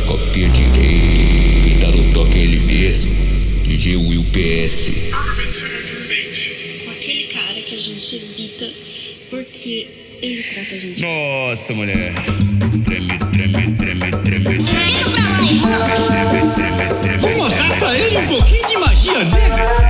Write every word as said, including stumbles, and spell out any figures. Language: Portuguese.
copia de rei. Quem tá no toque é ele mesmo, D J Will P S. Com aquele cara que a gente evita porque ele trata a gente. Nossa, mulher. Treme, treme, treme, treme, treme. Vou mostrar pra ele um pouquinho de magia negra.